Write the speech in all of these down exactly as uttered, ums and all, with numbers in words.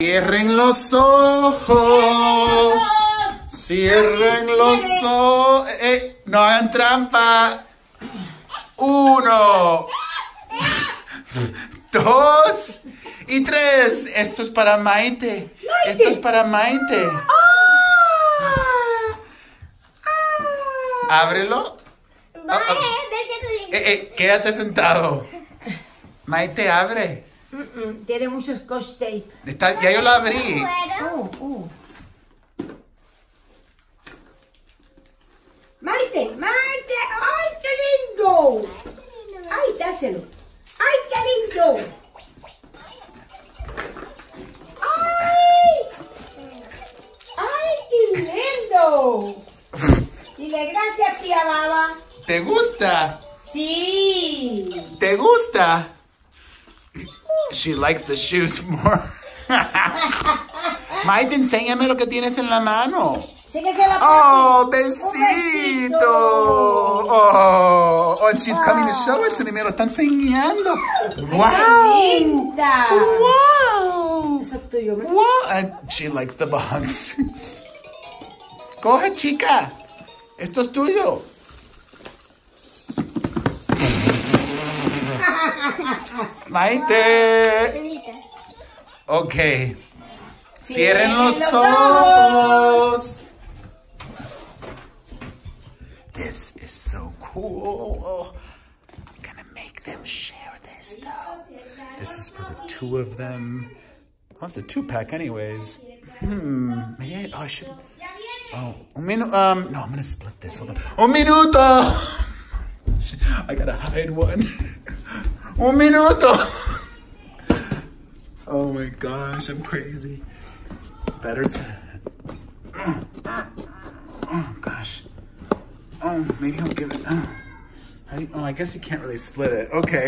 Cierren los ojos. Cierren los ojos. Eh, no hagan trampa. Uno. Dos. Y tres. Esto es para Maite. Esto es para Maite. Ábrelo. Oh, oh. Eh, eh, quédate sentado. Maite, abre. Mm -mm, tiene mucho scotch tape. Está, ya yo lo abrí. Oh, oh. Maite, Maite, ¡ay, qué lindo! ¡Ay, dáselo! ¡Ay, qué lindo! ¡Ay! ¡Ay, qué lindo! Dile gracias, tía Baba. ¿Te gusta? Sí. ¿Te gusta? She likes the shoes more. Maite, enséñame lo que tienes en la mano. La oh, besito. Oh, oh, and she's coming to show us to me. Me lo está enseñando. Wow. Wow. Eso es tuyo, ¿no? Wow. And she likes the box. Coge, chica. Esto es tuyo. Maite. Ok. Cierren los ojos. This is so cool. I'm gonna make them share this though. This is for the two of them. Oh, it's a two pack anyways. Hmm. Maybe I, oh, I should. Oh, un minuto. Um, no, I'm gonna split this. Hold on. Un minuto. I gotta hide one. Un minuto. Oh my gosh, I'm crazy. Better to. Oh gosh. Oh, maybe I'll give it. Oh, how do you, oh I guess you can't really split it. Okay.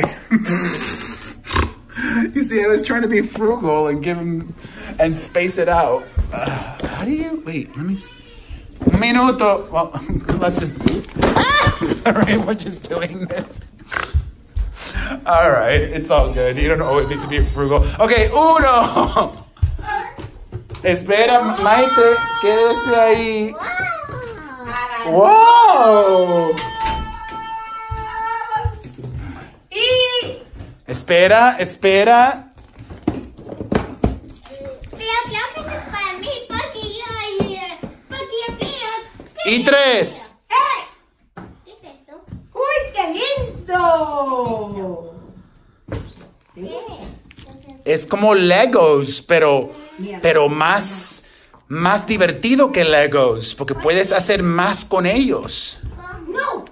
You see, I was trying to be frugal and give him and space it out. Uh, how do you wait? Let me. Un minuto. Well, let's just. All right, we're just doing this. All right, it's all good. You don't always need to be frugal. Okay, uno. Espera, Maite, quédese ahí. Wow. Y espera, espera. Pero creo que eso es para mí porque yo, porque yo creo. Y tres. ¿Qué es esto? ¡Uy, qué lindo! Es como Legos, pero, pero más, más divertido que Legos, porque puedes hacer más con ellos. No,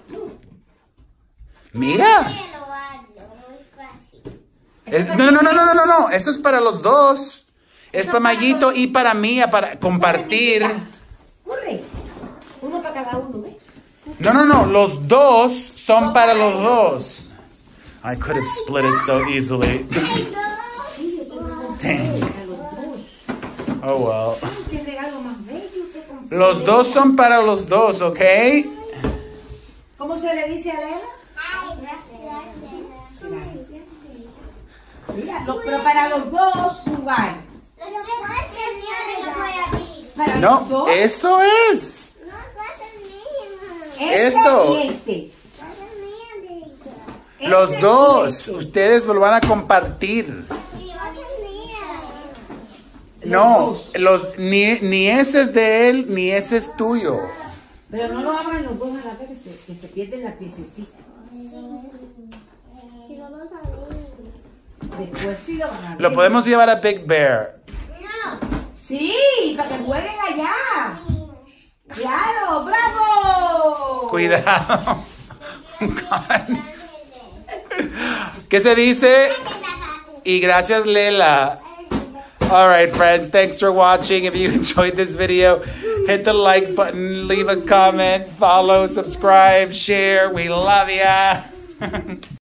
Mira. Es- no, no, no, no, no, no, no. Eso es para los dos. Es para Mayito y para mí, para compartir. corre. Uno para cada uno, ¿ves? No, no, no. Los dos son para los dos. I could have split it so easily. Dang. Oh, well. Qué regalo más bello que compré. Los dos son para los dos, ¿ok? ¿Cómo se le dice a Lela? Mira, lo- pero para los dos jugar. Para los No, dos. eso es. Este eso. y este. Los Este dos. y este. Ustedes lo van a compartir. Los No, dos. los, ni, ni ese es de él, ni ese es tuyo. Pero no lo abran los dos a la vez, que se, que se pierden la piececita. Después sí lo van a ver. Lo podemos llevar a Big Bear. Sí, para que jueguen allá. Claro, bravo. Cuidado. God. ¿Qué se dice? Y gracias, Lela. All right, friends. Thanks for watching. If you enjoyed this video, hit the like button, leave a comment, follow, subscribe, share. We love ya.